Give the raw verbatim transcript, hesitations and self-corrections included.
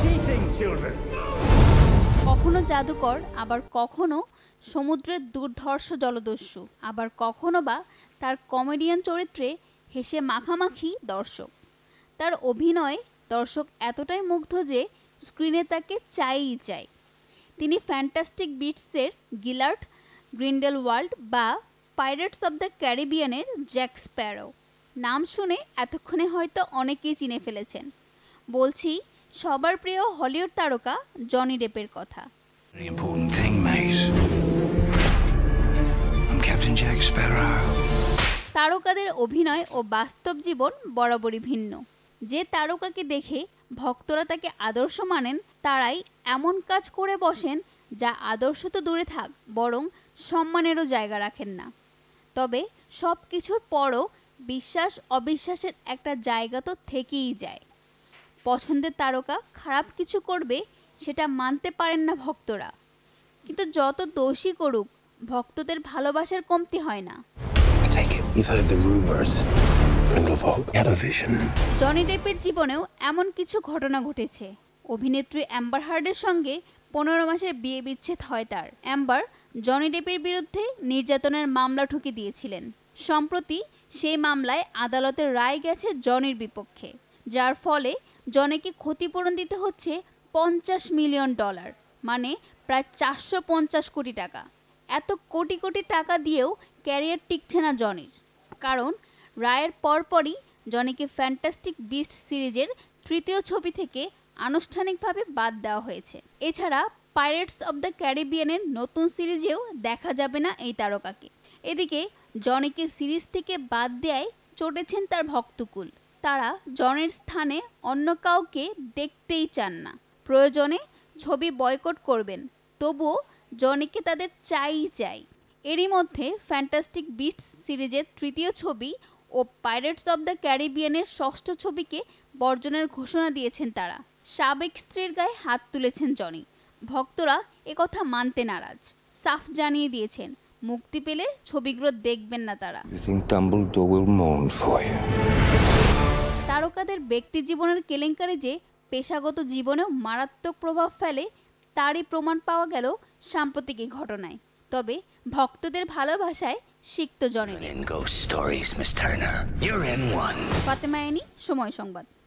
কখনো জাদুকর, আবার কখনো সমুদ্রের দুর্ধর্ষ জলদস্যু, আবার কখনো বা তার কমেডিয়ান চরিত্রে হেসে মাখামাখি দর্শক। তার অভিনয় দর্শক এতটাই মুগ্ধ যে স্ক্রিনে তাকে চাইই চাই। তিনি ফ্যান্টাস্টিক বিস্টসের গিলার্ড গ্রিন্ডেলওয়াল্ড বা পাইরেটস অব দ্য ক্যারিবিয়ানের জ্যাক স্প্যারো। নাম শুনে এতক্ষণে হয়তো অনেকেই চিনে ফেলেছেন। বলছি সবার প্রিয় হলিউড তারকা জনি ডেপের কথা। তারকাদের অভিনয় ও বাস্তব জীবন বরাবরই ভিন্ন। যে তারকাকে দেখে ভক্তরা তাকে আদর্শ মানেন, তারাই এমন কাজ করে বসেন যা আদর্শ তো দূরে থাক, বরং সম্মানেরও জায়গা রাখেন না। তবে সব কিছুর পরও বিশ্বাস অবিশ্বাসের একটা জায়গা তো থেকেই যায়। পছন্দের তারকা খারাপ কিছু করবে সেটা মানতে পারেন না ভক্তরা, কিন্তু যত দোষী করুক ভক্তদের ভালোবাসার কমতি হয় না। জনি ডেপের জীবনেও এমন কিছু ঘটনা ঘটেছে। অভিনেত্রী অ্যাম্বার হার্ডের সঙ্গে পনেরো মাসের বিয়ে বিচ্ছেদ হয় তার। অ্যাম্বার জনি ডেপের বিরুদ্ধে নির্যাতনের মামলা ঠুকে দিয়েছিলেন। সম্প্রতি সেই মামলায় আদালতের রায় গেছে জনির বিপক্ষে, যার ফলে জনিকে ক্ষতিপূরণ দিতে হচ্ছে পঞ্চাশ মিলিয়ন ডলার, মানে প্রায় চারশো পঞ্চাশ কোটি টাকা। এত কোটি কোটি টাকা দিয়েও ক্যারিয়ার টিকছে না জনির, কারণ রায়ের পরপরই জনিকে ফ্যান্টাস্টিক বিস্ট সিরিজের তৃতীয় ছবি থেকে আনুষ্ঠানিকভাবে বাদ দেওয়া হয়েছে। এছাড়া পাইরেটস অব দ্য ক্যারিবিয়ানের নতুন সিরিজেও দেখা যাবে না এই তারকাকে। এদিকে জনিকে সিরিজ থেকে বাদ দেয়ায় চটেছেন তার ভক্তকুল। তারা জনের স্থানে অন্য কাউকে দেখতেই চান না। প্রয়োজনে ছবি বয়কট করবেন, তবুও জনিকে তাদের চাইই চাই। এরই মধ্যে ফ্যান্টাস্টিক বিস্টস সিরিজের তৃতীয় ছবি ও পাইরেটস অব দ্য ক্যারিবিয়ানের ষষ্ঠ ছবিকে বর্জনের ঘোষণা দিয়েছেন তারা। সাবেক স্ত্রীর গায়ে হাত তুলেছেন জনি। ভক্তরা একথা মানতে নারাজ, সাফ জানিয়ে দিয়েছেন মুক্তি পেলে ছবিগুলো দেখবেন না তারা। তারকাদের ব্যক্তি জীবনের কেলেঙ্কারি যে পেশাগত জীবনেও মারাত্মক প্রভাব ফেলে, তারই প্রমাণ পাওয়া গেল সাম্প্রতিক এই ঘটনায়। তবে ভক্তদের ভালোবাসায় সিক্ত জনি ডেপ। ফাতেমা আইনি, সময় সংবাদ।